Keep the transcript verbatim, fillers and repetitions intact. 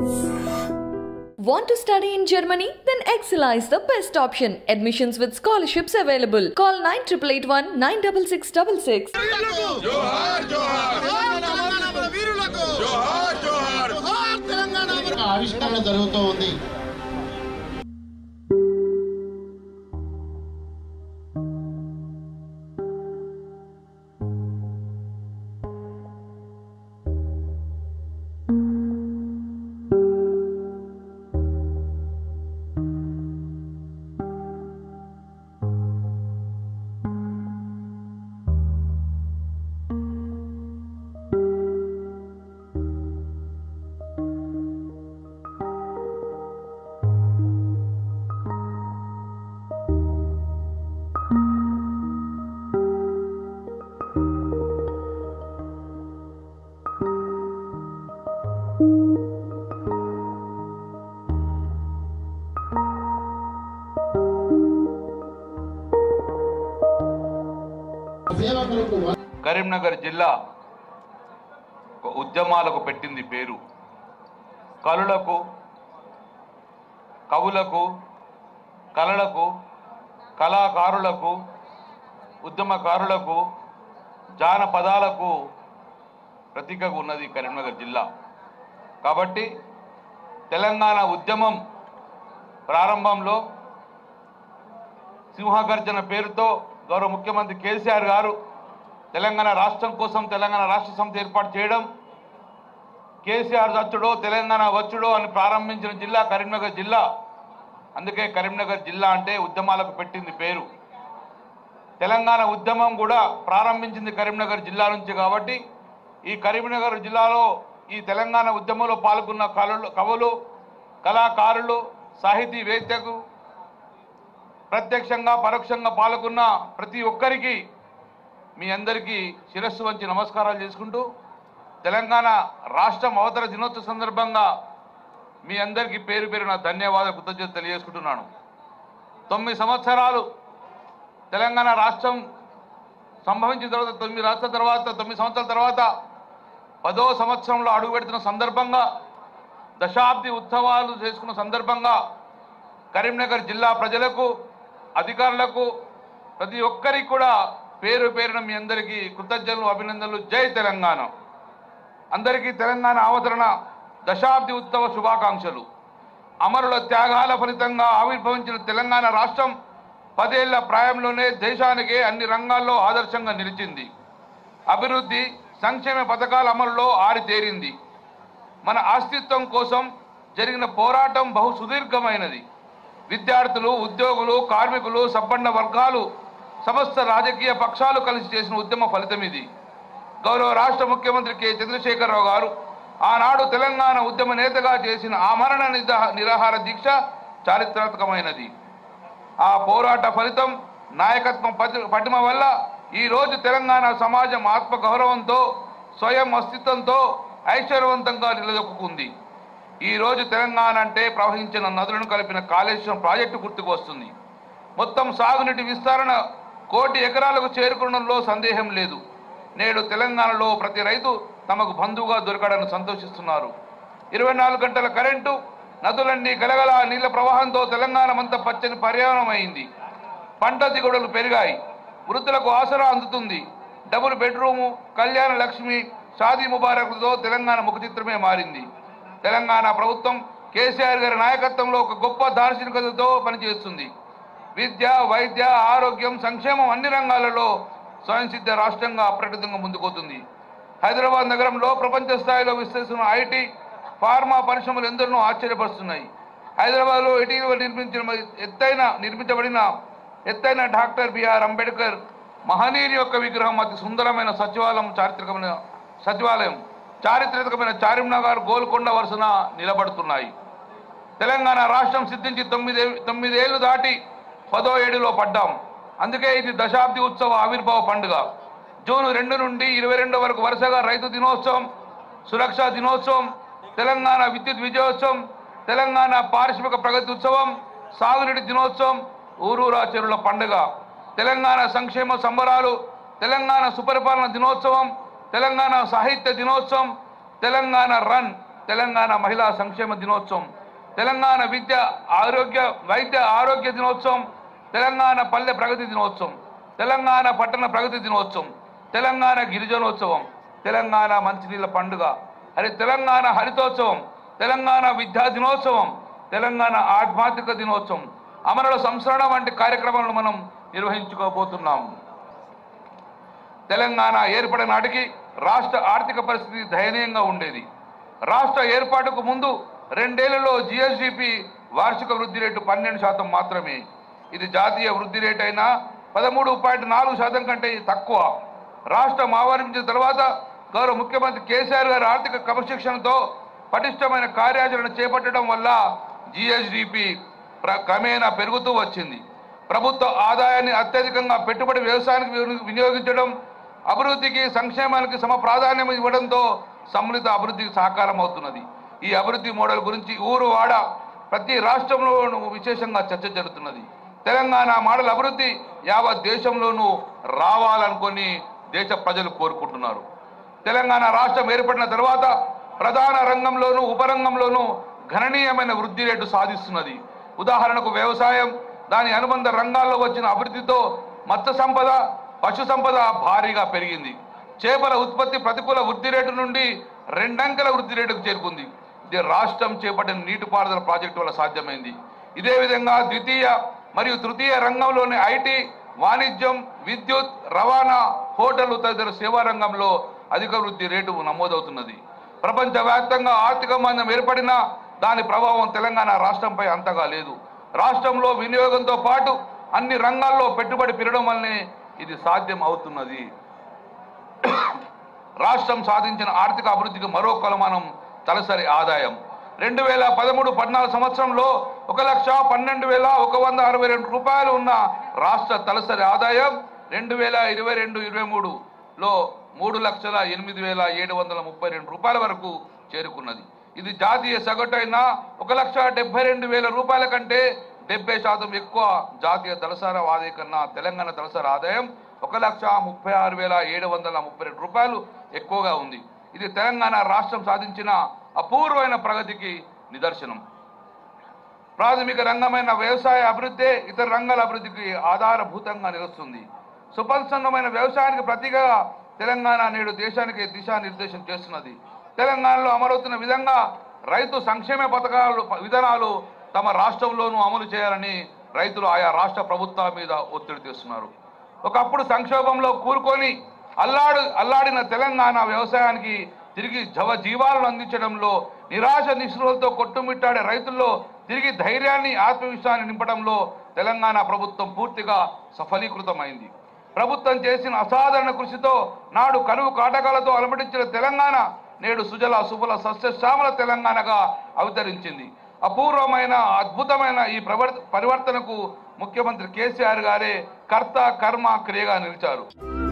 Want to study in Germany? Then Excella is the best option. Admissions with scholarships available. Call nine eight eight one nine six six six six. Johar Johar Telangana వీరులకు జోహార్ జోహార్ జోహార్ తెలంగాణ ఆవిష్కరణ జరుగుతూ ఉంది. కరీంనగర్ జిల్లా ఉద్యమాలకు పెట్టింది పేరు. కళలకు, కవులకు, కళలకు, కళాకారులకు, ఉద్యమకారులకు, జానపదాలకు ప్రతీకగా ఉన్నది కరీంనగర్ జిల్లా. కాబట్టి తెలంగాణ ఉద్యమం ప్రారంభంలో సింహగర్జన పేరుతో గౌరవ ముఖ్యమంత్రి కేసీఆర్ గారు తెలంగాణ రాష్ట్రం కోసం తెలంగాణ రాష్ట్ర సమితి ఏర్పాటు చేయడం, కేసీఆర్ వచ్చుడో తెలంగాణ వచ్చుడో అని ప్రారంభించిన జిల్లా కరీంనగర్ జిల్లా. అందుకే కరీంనగర్ జిల్లా అంటే ఉద్యమాలకు పెట్టింది పేరు. తెలంగాణ ఉద్యమం కూడా ప్రారంభించింది కరీంనగర్ జిల్లా నుంచి. కాబట్టి ఈ కరీంనగర్ జిల్లాలో ఈ తెలంగాణ ఉద్యమంలో పాల్గొన్న కళలు కవులు, కళాకారులు, సాహితీవేత్తకు ప్రత్యక్షంగా పరోక్షంగా పాల్గొన్న ప్రతి ఒక్కరికి మీ అందరికీ శిరస్సు వంచి నమస్కారాలు చేసుకుంటూ తెలంగాణ రాష్ట్రం అవతరణ దినోత్సవ సందర్భంగా మీ అందరికీ పేరు పేరు నా ధన్యవాదాలు కృతజ్ఞతలు తెలియజేసుకుంటున్నాను. తొమ్మిది సంవత్సరాలు తెలంగాణ రాష్ట్రం సంభవించిన తర్వాత తొమ్మిది రాష్ట్రాల తర్వాత తొమ్మిది సంవత్సరాల తర్వాత పదో సంవత్సరంలో అడుగుపెడుతున్న సందర్భంగా దశాబ్ది ఉత్సవాలు చేసుకున్న సందర్భంగా కరీంనగర్ జిల్లా ప్రజలకు, అధికారులకు, ప్రతి ఒక్కరికి కూడా పేరు పేరున మీ అందరికీ కృతజ్ఞతలు, అభినందనలు. జై తెలంగాణ. అందరికీ తెలంగాణ అవతరణ దశాబ్ది ఉత్సవ శుభాకాంక్షలు. అమరుల త్యాగాల ఫలితంగా ఆవిర్భవించిన తెలంగాణ రాష్ట్రం పదేళ్ల ప్రాయంలోనే దేశానికే అన్ని రంగాల్లో ఆదర్శంగా నిలిచింది. అభివృద్ధి, సంక్షేమ పథకాల అమలులో ఆరితేరింది. మన అస్తిత్వం కోసం జరిగిన పోరాటం బహు సుదీర్ఘమైనది. విద్యార్థులు, ఉద్యోగులు, కార్మికులు, సంపన్న వర్గాలు, సమస్త రాజకీయ పక్షాలు కలిసి చేసిన ఉద్యమ ఫలితం ఇది. గౌరవ రాష్ట్ర ముఖ్యమంత్రి కె చంద్రశేఖరరావు గారు ఆనాడు తెలంగాణ ఉద్యమ నేతగా చేసిన ఆమరణ నిరాహార దీక్ష చారిత్రాత్మకమైనది. ఆ పోరాట ఫలితం, నాయకత్వం పటిమ వల్ల ఈరోజు తెలంగాణ సమాజం ఆత్మగౌరవంతో, స్వయం అస్తిత్వంతో ఐశ్వర్యవంతంగా నిలదొక్కుంది. ఈరోజు తెలంగాణ అంటే ప్రవహించిన నదులను కలిపిన కాళేశ్వరం ప్రాజెక్టు గుర్తుకు వస్తుంది. మొత్తం సాగునీటి విస్తరణ కోటి ఎకరాలకు చేరుకోవడంలో సందేహం లేదు. నేడు తెలంగాణలో ప్రతి రైతు తమకు బంధువుగా దొరకడానికి సంతోషిస్తున్నారు. ఇరవై నాలుగు గంటల కరెంటు, నదులన్నీ గలగల నీళ్ల ప్రవాహంతో తెలంగాణ అంతా పచ్చని పర్యావరణం అయింది. పంట దిగుబడులు పెరిగాయి. వృద్ధులకు ఆసరా అందుతుంది. డబుల్ బెడ్రూము, కళ్యాణ లక్ష్మి, షాదీ ముబారక్లతో తెలంగాణ ముఖ చిత్రమే మారింది. తెలంగాణ ప్రభుత్వం కేసీఆర్ గారి నాయకత్వంలో ఒక గొప్ప దార్శనికతతో పనిచేస్తుంది. విద్య, వైద్య, ఆరోగ్యం, సంక్షేమం అన్ని రంగాలలో స్వయం సిద్ధ రాష్ట్రంగా అప్రకటితంగా ముందుకోతుంది. హైదరాబాద్ నగరంలో ప్రపంచ స్థాయిలో విస్తరిస్తున్న ఐటీ, ఫార్మా పరిశ్రమలు ఎందరినో ఆశ్చర్యపరుస్తున్నాయి. హైదరాబాద్లో ఇటీవల నిర్మించిన ఎత్తైన నిర్మించబడిన ఎత్తైన డాక్టర్ బిఆర్ అంబేద్కర్ మహనీయుని యొక్క విగ్రహం, అతి సుందరమైన సచివాలయం, చారిత్రకమైన సచివాలయం చారిత్రకమైన చార్మినార్, గోల్కొండ వరుసన నిలబడుతున్నాయి. తెలంగాణ రాష్ట్రం సిద్ధించి తొమ్మిది తొమ్మిదేళ్లు దాటి పదో ఏడులో పడ్డాం. అందుకే ఇది దశాబ్ది ఉత్సవ ఆవిర్భావ పండుగ. జూన్ రెండు నుండి ఇరవై రెండు వరకు వరుసగా రైతు దినోత్సవం, సురక్షా దినోత్సవం, తెలంగాణ విద్యుత్ విజయోత్సవం, తెలంగాణ పారిశ్రామిక ప్రగతి ఉత్సవం, సాగునీటి దినోత్సవం, ఊరూరా చెరువుల పండుగ, తెలంగాణ సంక్షేమ సంబరాలు, తెలంగాణ సుపరిపాలన దినోత్సవం, తెలంగాణ సాహిత్య దినోత్సవం, తెలంగాణ రన్ తెలంగాణ మహిళా సంక్షేమ దినోత్సవం, తెలంగాణ విద్య ఆరోగ్య వైద్య ఆరోగ్య దినోత్సవం, తెలంగాణ పల్లె ప్రగతి దినోత్సవం, తెలంగాణ పట్టణ ప్రగతి దినోత్సవం, తెలంగాణ గిరిజనోత్సవం, తెలంగాణ మంచినీళ్ళ పండుగ, అరే తెలంగాణ హరితోత్సవం, తెలంగాణ విద్యా దినోత్సవం, తెలంగాణ ఆధ్యాత్మిక దినోత్సవం, అమరుల సంస్మరణ వంటి కార్యక్రమాలను మనం నిర్వహించుకోబోతున్నాం. తెలంగాణ ఏర్పడిన నాటికి రాష్ట్ర ఆర్థిక పరిస్థితి దయనీయంగా ఉండేది. రాష్ట్ర ఏర్పాటుకు ముందు రెండేళ్లలో జిఎస్డిపి వార్షిక వృద్ధి రేటు పన్నెండు శాతం మాత్రమే. ఇది జాతీయ వృద్ధి రేటు అయినా పదమూడు పాయింట్ నాలుగు శాతం కంటే తక్కువ. రాష్ట్రం ఆవిర్భవించిన తర్వాత గౌరవ ముఖ్యమంత్రి కేసీఆర్ గారి ఆర్థిక క్రమశిక్షణతో పటిష్టమైన కార్యాచరణ చేపట్టడం వల్ల జిఎస్డిపి క్రమేణా పెరుగుతూ వచ్చింది. ప్రభుత్వ ఆదాయాన్ని అత్యధికంగా పెట్టుబడి వ్యవసాయానికి వినియోగించడం, అభివృద్ధికి సంక్షేమానికి సమ ప్రాధాన్యం ఇవ్వడంతో సమ్మిళిత అభివృద్ధికి సహకారం అవుతున్నది. ఈ అభివృద్ధి మోడల్ గురించి ఊరు వాడ ప్రతి రాష్ట్రంలోనూ విశేషంగా చర్చ జరుగుతున్నది. తెలంగాణ మోడల్ అభివృద్ధి యావత్ దేశంలోనూ రావాలనుకొని దేశ ప్రజలు కోరుకుంటున్నారు. తెలంగాణ రాష్ట్రం ఏర్పడిన తర్వాత ప్రధాన రంగంలోనూ ఉపరంగంలోనూ గణనీయమైన వృద్ధి రేటు సాధిస్తున్నది. ఉదాహరణకు వ్యవసాయం, దాని అనుబంధ రంగాల్లో వచ్చిన అభివృద్ధితో మత్స్య సంపద, పశు సంపద భారీగా పెరిగింది. చేపల ఉత్పత్తి ప్రతికూల వృద్ధి రేటు నుండి రెండంకెల వృద్ధి రేటుకు చేరుకుంది. ఇది రాష్ట్రం చేపట్టిన నీటిపారుదల ప్రాజెక్టు వల్ల సాధ్యమైంది. ఇదే విధంగా ద్వితీయ మరియు తృతీయ రంగంలోని ఐటీ, వాణిజ్యం, విద్యుత్, రవాణా, హోటళ్లు తదితర సేవా రంగంలో అధిక వృద్ధి రేటు నమోదవుతున్నది. ప్రపంచవ్యాప్తంగా ఆర్థిక మందం ఏర్పడినా దాని ప్రభావం తెలంగాణ రాష్ట్రంపై అంతగా లేదు. రాష్ట్రంలో వినియోగంతో పాటు అన్ని రంగాల్లో పెట్టుబడి పెరగడం వల్లనే ఇది సాధ్యం అవుతున్నది. రాష్ట్రం సాధించిన ఆర్థిక అభివృద్ధికి మరో కొలమానం తలసరి ఆదాయం. రెండు వేల పదమూడు పద్నాలుగు సంవత్సరంలో ఒక లక్ష పన్నెండు వేల ఒక వంద అరవై రెండు రూపాయలు ఉన్న రాష్ట్ర తలసరి ఆదాయం రెండు వేల ఇరవై రెండు ఇరవై మూడులో మూడు లక్షల ఎనిమిది వేల ఏడు వందల ముప్పై రెండు రూపాయల వరకు చేరుకున్నది. ఇది జాతీయ సగటు అయిన ఒక లక్ష డెబ్బై రెండు వేల రూపాయల కంటే డెబ్బై శాతం ఎక్కువ. జాతీయ తలసరి ఆదాయం కన్నా తెలంగాణ తలసరి ఆదాయం ఒక లక్ష ముప్పై ఆరు వేల ఏడు వందల ముప్పై రెండు రూపాయలు ఎక్కువగా ఉంది. ఇది తెలంగాణ రాష్ట్రం సాధించిన అపూర్వమైన ప్రగతికి నిదర్శనం. ప్రాథమిక రంగమైన వ్యవసాయ అభివృద్ధి ఇతర రంగాల అభివృద్ధికి ఆధారభూతంగా నిలుస్తుంది. సుపరిసన్నమైన వ్యవసాయానికి ప్రతిగా తెలంగాణ నేడు దేశానికి దిశానిర్దేశం చేస్తున్నది. తెలంగాణలో అమలవుతున్న విధంగా రైతు సంక్షేమ పథకాలు విధానాలు తమ రాష్ట్రంలోనూ అమలు చేయాలని రైతులు ఆయా రాష్ట్ర ప్రభుత్వాల మీద ఒత్తిడి తెస్తున్నారు. ఒకప్పుడు సంక్షోభంలో కూరుకొని అల్లాడు అల్లాడిన తెలంగాణ వ్యవసాయానికి తిరిగి జవ జీవాలను అందించడంలో, నిరాశ నిస్పృహలతో కొట్టుమిట్టాడే రైతుల్లో తిరిగి ధైర్యాన్ని, ఆత్మవిశ్వాసాన్ని నింపడంలో తెలంగాణ ప్రభుత్వం పూర్తిగా సఫలీకృతమైంది. ప్రభుత్వం చేసిన అసాధారణ కృషితో నాడు కరువు కాటకాలతో అలమటించిన తెలంగాణ నేడు సుజల సుఫల సస్యశ్యామల తెలంగాణగా అవతరించింది. అపూర్వమైన అద్భుతమైన ఈ పరివర్తనకు ముఖ్యమంత్రి కేసీఆర్ గారే కర్త కర్మ క్రియగా నిలిచారు.